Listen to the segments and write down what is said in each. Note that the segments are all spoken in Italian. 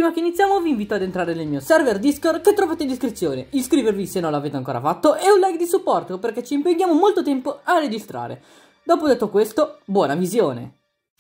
prima che iniziamo vi invito ad entrare nel mio server Discord che trovate in descrizione, iscrivervi se non l'avete ancora fatto e un like di supporto perché ci impegniamo molto tempo a registrare. Dopo detto questo, buona visione!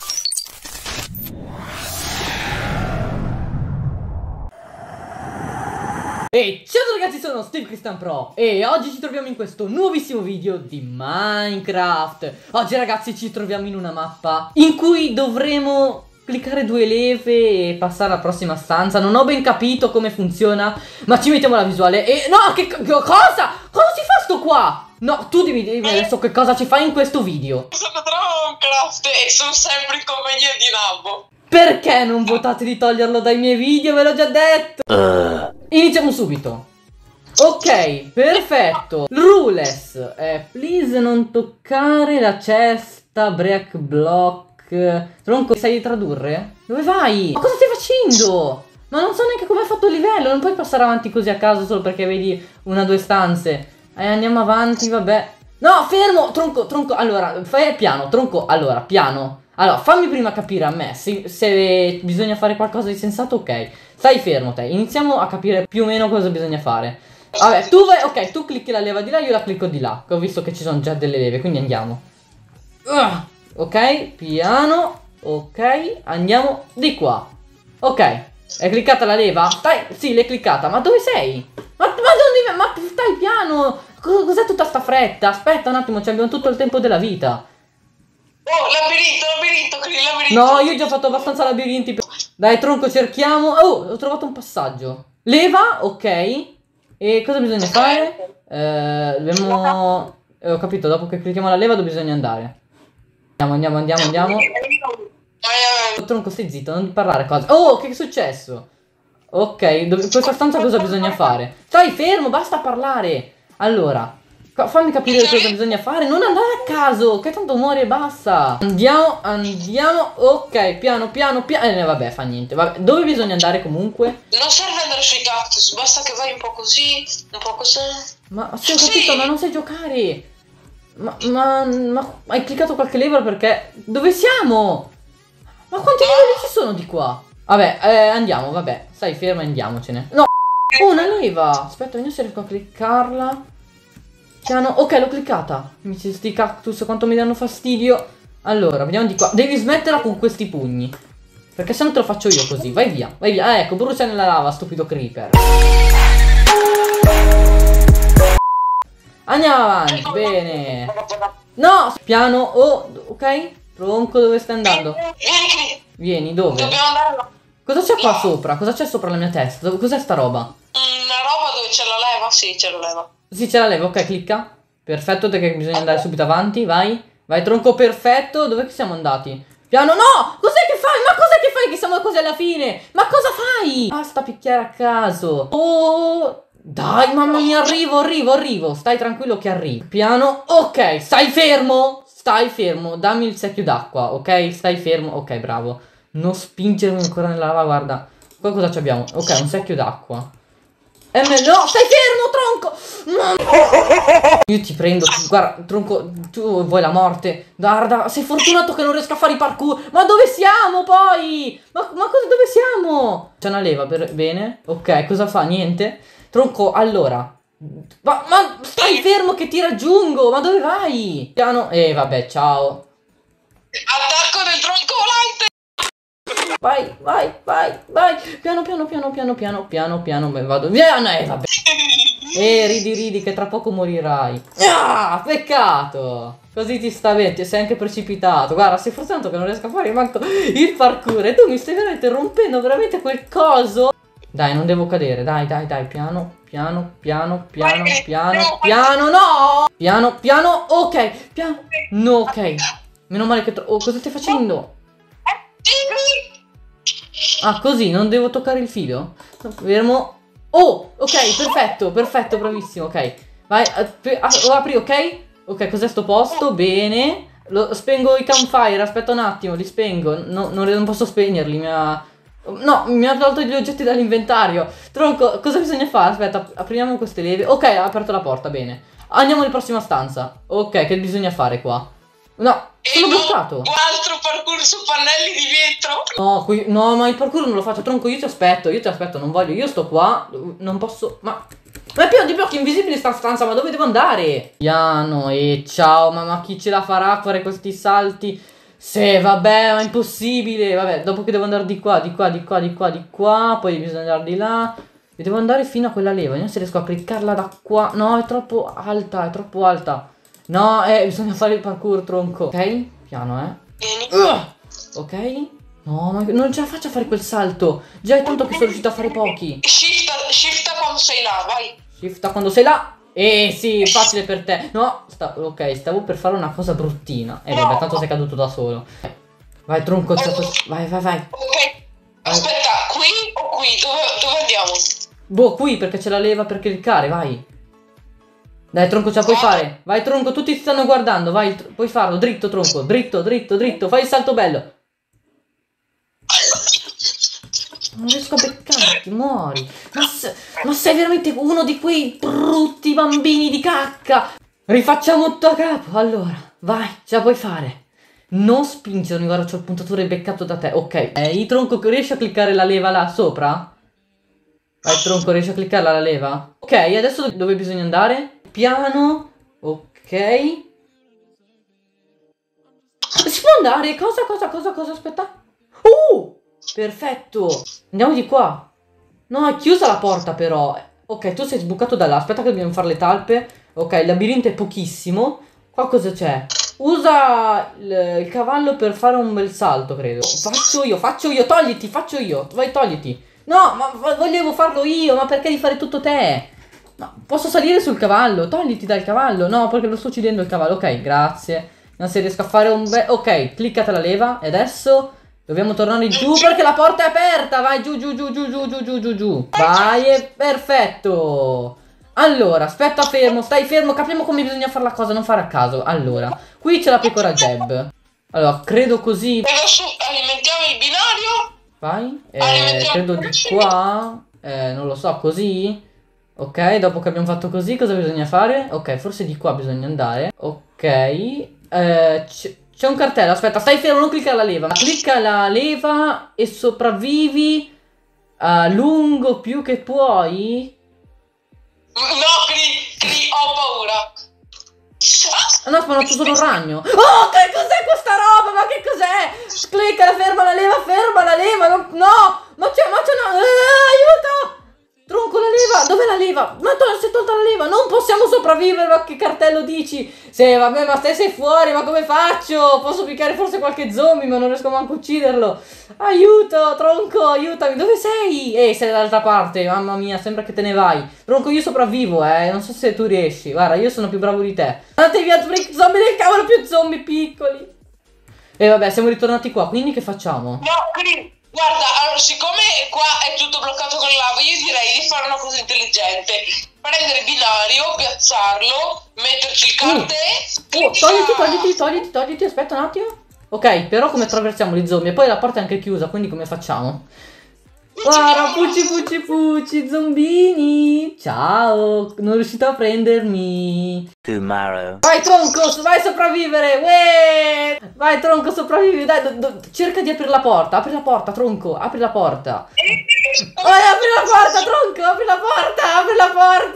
E ciao ragazzi, sono Steve Cristian Pro e oggi ci troviamo in questo nuovissimo video di Minecraft. Oggi ragazzi ci troviamo in una mappa in cui dovremo cliccare due leve e passare alla prossima stanza. Non ho ben capito come funziona, ma ci mettiamo la visuale e... No, che cosa? Cosa si fa sto qua? No, tu dimmi adesso che cosa ci fai in questo video. Sono Minecraft e sono sempre in compagnia di Nabbo. Perché non votate di toglierlo dai miei video? Ve l'ho già detto. Iniziamo subito. Ok, perfetto. Rules. Please non toccare la cesta. Break block. Tronco, sai tradurre? Dove vai? Ma cosa stai facendo? Ma non so neanche come hai fatto il livello. Non puoi passare avanti così a caso solo perché vedi una o due stanze. Andiamo avanti, vabbè. No, fermo. Tronco. Allora, fai piano. Tronco, allora, piano. Allora, fammi prima capire a me se bisogna fare qualcosa di sensato, ok. Stai fermo te, iniziamo a capire più o meno cosa bisogna fare. Vabbè, tu vai, ok, tu clicchi la leva di là, io la clicco di là, che ho visto che ci sono già delle leve, quindi andiamo. Ok, piano, ok, andiamo di qua. Ok, è cliccata la leva? Stai, sì, l'hai cliccata, ma dove sei? Ma stai piano, cos'è tutta sta fretta? Aspetta un attimo, abbiamo tutto il tempo della vita. Oh, labirinto, labirinto. No, io ho già fatto abbastanza labirinti. Dai, tronco, cerchiamo. Oh, ho trovato un passaggio. Leva, ok. E cosa bisogna fare? Dobbiamo... ho capito, dopo che clicchiamo la leva dove bisogna andare. Andiamo. Tronco, stai zitto, non parlare cose. Oh, che è successo? Ok, in questa stanza cosa bisogna fare? Stai fermo, basta parlare. Allora... fammi capire cosa bisogna fare. Non andare a caso, che tanto muori e basta. Andiamo. Ok, piano. Vabbè, fa niente. Vabbè. Dove bisogna andare comunque? Non serve andare sui cactus, basta che vai un po' così, un po' così. Ma sì, ho capito, ma non sai giocare. Ma hai cliccato qualche lever perché... Dove siamo? Ma quanti livelli ci sono di qua? Vabbè, andiamo, vabbè. Stai fermo e andiamocene. No, una leva. Aspetta, vediamo se riesco a cliccarla. Piano. Ok, l'ho cliccata. Sti cactus quanto mi danno fastidio. Allora, vediamo di qua. Devi smetterla con questi pugni, perché se no te lo faccio io così. Vai via. Ecco, brucia nella lava, stupido creeper. Andiamo avanti, bene. No, piano. Oh, ok. Tronco, dove stai andando? Vieni, dove? Dobbiamo andare là. Cosa c'è qua sopra? Cosa c'è sopra la mia testa? Cos'è sta roba? Una roba dove c'è la leva? Sì, c'è la leva. Sì, ce la levo, ok, clicca. Perfetto, perché bisogna andare subito avanti, vai. Vai, tronco, perfetto. Dove siamo andati? Piano, no! Cos'è che fai? Ma cos'è che fai che siamo così alla fine? Ma cosa fai? Basta picchiare a caso. Oh, dai, mamma mia, arrivo. Stai tranquillo che arrivo. Piano, ok, stai fermo. Dammi il secchio d'acqua, ok? Stai fermo, ok, bravo. Non spingermi ancora nella lava, guarda. Qua cosa abbiamo? Ok, un secchio d'acqua. No, stai fermo, tronco! Io ti prendo, guarda, tronco, tu vuoi la morte. Guarda, sei fortunato che non riesco a fare i parkour. Ma dove siamo poi? Ma dove siamo? C'è una leva, bene. Ok, cosa fa? Niente. Tronco, allora. Ma stai fermo che ti raggiungo. Ma dove vai? Piano, vabbè, ciao. Attacco del tronco volante. Vai. Piano, vado via. Vabbè. Ridi che tra poco morirai. Peccato. Così ti sta bene, ti sei anche precipitato. Guarda, sei fortunato che non riesco a fare manco il parkour. E tu mi stai veramente rompendo veramente quel coso. Dai, non devo cadere. Dai. Piano, no. Piano, ok. No, ok. Meno male che... Oh, cosa stai facendo? Ah, così, non devo toccare il filo? Fermo. Oh, ok, perfetto, bravissimo, ok. Vai, apri, ok? Ok, cos'è sto posto? Bene. Spengo i campfire, aspetta un attimo, li spengo. Non posso spegnerli, no, mi ha tolto gli oggetti dall'inventario. Tronco, cosa bisogna fare? Aspetta, apriamo queste leve. Ok, ha aperto la porta, bene. Andiamo nella prossima stanza. Ok, che bisogna fare qua? No, sono bloccato. Un altro parkour su pannelli di vetro. No, no, ma il parkour non lo faccio, tronco, io ti aspetto, non voglio, io sto qua, non posso, ma è pieno di blocchi invisibili sta stanza, ma dove devo andare? Piano, e ciao, ma chi ce la farà a fare questi salti? Se, vabbè, ma è impossibile, vabbè, dopo che devo andare di qua, di qua, di qua, di qua, di qua, poi bisogna andare di là, e devo andare fino a quella leva, vediamo se riesco a cliccarla da qua, no, è troppo alta, è troppo alta. No, bisogna fare il parkour, tronco. Ok, piano, Vieni. Ok. No, ma non ce la faccio a fare quel salto. Già è tanto che sono riuscito a fare pochi. Shifta quando sei là, vai. Shifta quando sei là. Sì, facile per te. No, ok, stavo per fare una cosa bruttina. Vabbè, tanto sei caduto da solo. Vai, tronco, vai. Ok. Aspetta, qui o qui? Dove andiamo? Boh, qui perché c'è la leva per cliccare, vai. Dai, tronco, ce la puoi fare. Vai, tronco, tutti ti stanno guardando. Vai, puoi farlo. Dritto, tronco. Dritto. Fai il salto bello. Non riesco a beccarti, muori. Ma sei veramente uno di quei brutti bambini di cacca. Rifacciamo tutto a capo. Allora, vai, ce la puoi fare. Non spingermi, guarda, c'ho il puntatore beccato da te. Ok, tronco, riesci a cliccare la leva là sopra? Vai, tronco, riesci a cliccarla la leva? Ok, adesso dove bisogna andare? Piano, ok. Si può andare? Cosa? Aspetta. Perfetto. Andiamo di qua. No, è chiusa la porta però. Ok, tu sei sbucato da là. Aspetta che dobbiamo fare le talpe. Ok, il labirinto è pochissimo. Qua cosa c'è? Usa il cavallo per fare un bel salto, credo. Faccio io. Togliti, faccio io. Vai, togliti. No, ma volevo farlo io. Ma perché devi fare tutto te? Ma posso salire sul cavallo? Togliti dal cavallo. No, perché lo sto uccidendo il cavallo. Ok, grazie. Non si riesco a fare un bel... Ok, cliccate la leva. E adesso dobbiamo tornare giù perché la porta è aperta. Vai, giù. Vai, è perfetto. Allora, aspetta, fermo. Stai fermo. Capiamo come bisogna fare la cosa. Non fare a caso. Allora, qui c'è la pecora Jeb. Allora, credo così. Adesso alimentiamo il binario. Vai. Credo di qua. Non lo so, così. Ok, dopo che abbiamo fatto così, cosa bisogna fare? Ok, forse di qua bisogna andare. Ok. C'è un cartello, aspetta, stai fermo, non cliccare la leva. Clicca la leva e sopravvivi a lungo più che puoi. No, Cri, ho paura. No, ho spawnato solo un ragno. Oh, che cos'è questa roba? Ma che cos'è? Clicca, ferma la leva. No, ma c'è no. Aiuto! Tronco la leva, dov'è la leva? Ma si è tolta la leva, non possiamo sopravvivere, ma che cartello dici? Sì, vabbè, ma te sei fuori, ma come faccio? Posso picchiare forse qualche zombie, ma non riesco manco a ucciderlo. Aiuto, tronco, aiutami, dove sei? Sei dall'altra parte, mamma mia, sembra che te ne vai. Tronco, io sopravvivo, non so se tu riesci. Guarda, io sono più bravo di te. Andate via, zombie del cavolo, più zombie piccoli. E vabbè, siamo ritornati qua, quindi che facciamo? No, Cri. Guarda, allora, siccome qua è tutto bloccato con lava, io direi di fare una cosa intelligente. Prendere il binario, piazzarlo, metterci il cartello. Togliti, aspetta un attimo. Ok, però come attraversiamo gli zombie? E poi la porta è anche chiusa, quindi come facciamo? Guarda, pucci, zombini. Ciao, non riuscite a prendermi. Tomorrow. Vai, tronco, vai a sopravvivere. Uè! Vai, tronco, sopravvivi. Dai, cerca di aprire la porta. Apri la porta, tronco, apri la porta. Vai, apri la porta, tronco, apri la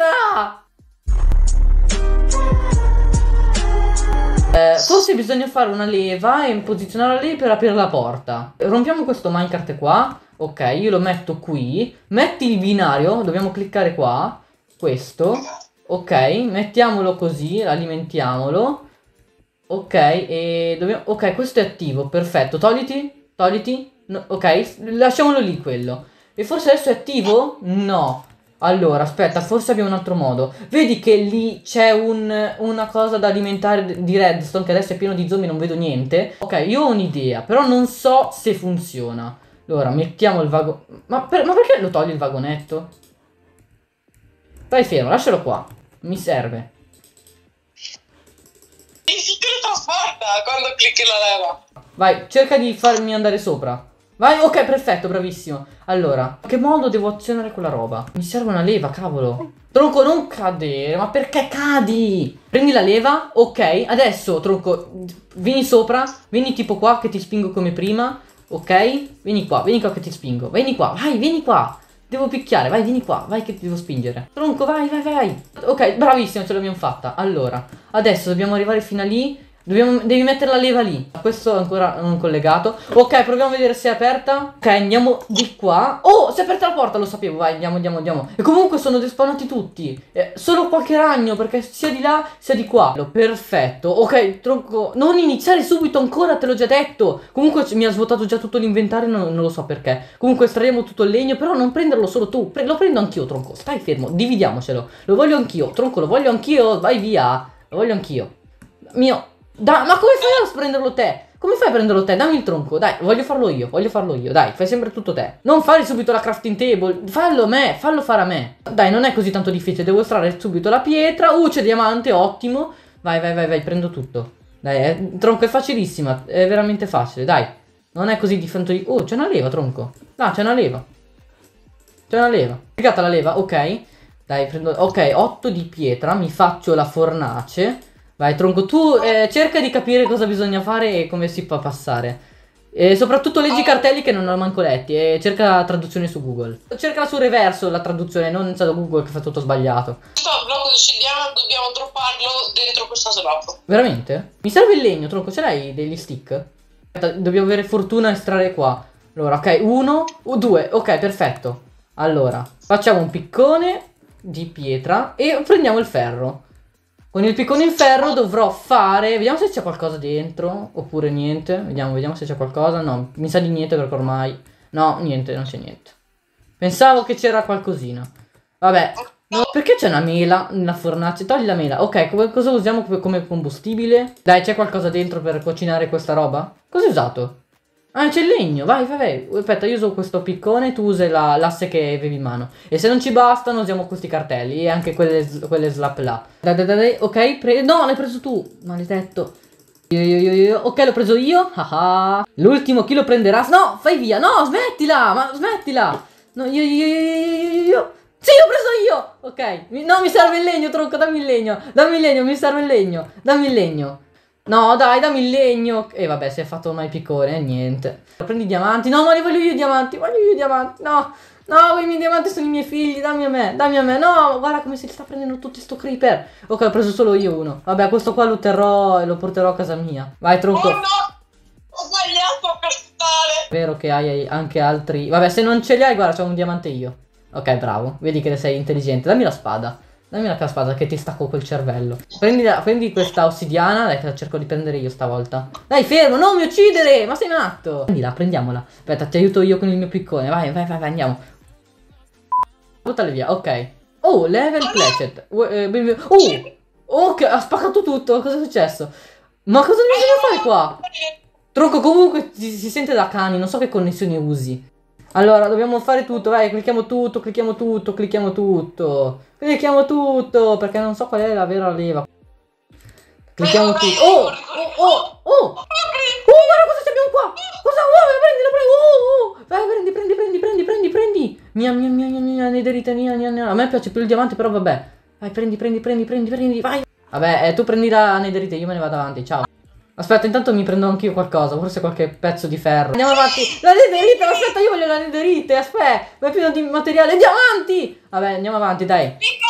porta. Forse bisogna fare una leva e posizionarla lì per aprire la porta. Rompiamo questo minecart qua. Ok, io lo metto qui. Metti il binario, dobbiamo cliccare qua. Questo. Ok, mettiamolo così, alimentiamolo. Ok, e dobbiamo... Ok, questo è attivo, perfetto. Togliti. No, ok, lasciamolo lì quello. E forse adesso è attivo? No. Allora, aspetta, forse abbiamo un altro modo. Vedi che lì c'è una cosa da alimentare di redstone, che adesso è pieno di zombie, non vedo niente. Ok, io ho un'idea, però non so se funziona. Allora, mettiamo il vago... Ma perché lo togli il vagonetto? Stai fermo, lascialo qua. Mi serve. E si teletrasporta quando clicchi la leva. Vai, cerca di farmi andare sopra. Vai, ok, perfetto, bravissimo. Allora, in che modo devo azionare quella roba? Mi serve una leva, cavolo. Tronco, non cadere, ma perché cadi? Prendi la leva, ok. Adesso, tronco, vieni sopra. Vieni tipo qua che ti spingo come prima. Ok, vieni qua che ti spingo. Vieni qua, vai, vieni qua. Devo picchiare, vai, vieni qua, vai che ti devo spingere. Tronco, vai, vai, vai. Ok, bravissimo, ce l'abbiamo fatta. Allora, adesso dobbiamo arrivare fino a lì. Devi mettere la leva lì. Questo è ancora non collegato. Ok, proviamo a vedere se è aperta. Ok, andiamo di qua. Oh, si è aperta la porta, lo sapevo. Vai, andiamo, andiamo, andiamo. E comunque sono despawnati tutti. Solo qualche ragno, perché sia di là sia di qua. Perfetto. Ok, tronco, non iniziare subito ancora, te l'ho già detto. Comunque mi ha svuotato già tutto l'inventario, non lo so perché. Comunque estraiamo tutto il legno, però non prenderlo solo tu. Lo prendo anch'io, tronco. Stai fermo, dividiamocelo. Lo voglio anch'io, tronco, lo voglio anch'io. Vai via. Lo voglio anch'io. Mio. Ma come fai a prenderlo te? Come fai a prenderlo te? Dammi il tronco, dai, voglio farlo io, dai, fai sempre tutto te. Non fare subito la crafting table, fallo a me, fallo fare a me. Dai, non è così tanto difficile, devo estrarre subito la pietra. C'è diamante, ottimo. Vai, vai, vai, vai, prendo tutto. Dai, tronco, è facilissima, è veramente facile, dai. Non è così difficile. Oh, c'è una leva, tronco. No, c'è una leva. C'è una leva. Piegata la leva, ok. Dai, prendo, ok, 8 di pietra, mi faccio la fornace. Vai, tronco, tu cerca di capire cosa bisogna fare e come si fa a passare. E soprattutto leggi i cartelli che non ho manco letti e cerca la traduzione su Google. Cercala su reverso la traduzione, non da Google che fa tutto sbagliato. Questo blocco di ossidiana dobbiamo dropparlo dentro questa slot. Veramente? Mi serve il legno, tronco, ce l'hai degli stick? Aspetta, dobbiamo avere fortuna a estrarre qua. Allora, ok, 1, 2, ok, perfetto. Allora, facciamo un piccone di pietra e prendiamo il ferro. Con il piccone in ferro dovrò fare... Vediamo se c'è qualcosa dentro. Oppure niente. Vediamo se c'è qualcosa. No, mi sa di niente perché ormai... No, niente, non c'è niente. Pensavo che c'era qualcosina. Vabbè. No, perché c'è una mela nella fornace? Togli la mela. Ok, cosa usiamo come combustibile? Dai, c'è qualcosa dentro per cucinare questa roba? Cosa hai usato? Ah, c'è il legno, vai, vai, vai. Aspetta, io uso questo piccone, tu usi l'asse che avevi in mano. E se non ci bastano, usiamo questi cartelli e anche quelle slap là. Dai, dai, dai, ok, no, l'hai preso tu, maledetto. Ok, l'ho preso io. L'ultimo chi lo prenderà? No, fai via, no, smettila, ma smettila. No, io. Sì, l'ho preso io. Ok, no, mi serve il legno, tronco, dammi il legno. Dammi il legno, mi serve il legno. Dammi il legno. No, dai, dammi il legno. E vabbè, si è fatto ormai piccone, niente. Prendi i diamanti. No, ma li voglio io i diamanti. Voglio io i diamanti. No, no, i miei diamanti sono i miei figli. Dammi a me, dammi a me. No, guarda come si sta prendendo tutti sto creeper. Ok, ho preso solo io uno. Vabbè, questo qua lo terrò e lo porterò a casa mia. Vai, tronco. Oh no, ho sbagliato a pestare. Vero che hai anche altri. Vabbè, se non ce li hai, guarda, c'ho un diamante io. Ok, bravo. Vedi che sei intelligente. Dammi la spada. Dammi la spada che ti stacco quel cervello. Prendi questa ossidiana. Dai che la cerco di prendere io stavolta. Dai, fermo, non mi uccidere. Ma sei matto. Prendila, prendiamola. Aspetta, ti aiuto io con il mio piccone. Vai, vai, vai, vai, andiamo. Buttale via, ok. Oh, level plecet. Ok, ha spaccato tutto. Cosa è successo? Ma cosa bisogna fare qua? Tronco, comunque si sente da cani. Non so che connessioni usi. Allora, dobbiamo fare tutto, vai, clicchiamo tutto, clicchiamo tutto, clicchiamo tutto. Clicchiamo tutto, perché non so qual è la vera leva. Clicchiamo tutto. Guarda cosa abbiamo qua. Cosa? Prendila, vai, prendi. Mia, nederite, mia. A me piace più il diamante, però vabbè. Vai, prendi, vai. Vabbè, tu prendi la nederite, io me ne vado avanti, ciao. Aspetta, intanto mi prendo anch'io qualcosa, forse qualche pezzo di ferro. Andiamo avanti. La nederite, aspetta, io voglio la nederite, aspetta. Ma è pieno di materiale. Diamanti! Vabbè, andiamo avanti, dai. Clicca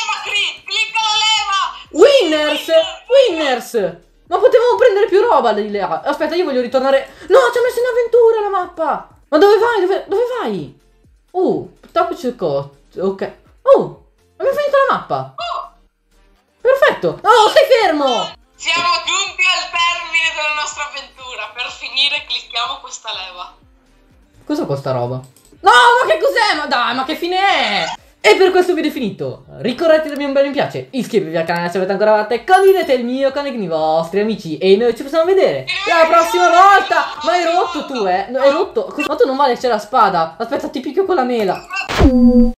la leva, Winners! Ma potevamo prendere più roba di là. Aspetta, io voglio ritornare. No, ci ha messo in avventura la mappa. Ma dove vai? Dove vai? Top circuit. Ok. Abbiamo finito la mappa. Perfetto. No, stai fermo. Siamo giunti al termine della nostra avventura. Per finire clicchiamo questa leva. Cosa costa roba? No, ma che cos'è? Ma dai, ma che fine è? E per questo video è finito. Ricordate di darmi un bel mi piace, iscrivetevi al canale se avete ancora fatto e condividete il mio con i vostri amici. E noi ci possiamo vedere la prossima volta. Ma hai rotto tu, No, hai rotto. Ma tu non vale, c'è la spada. Aspetta, ti picchio con la mela.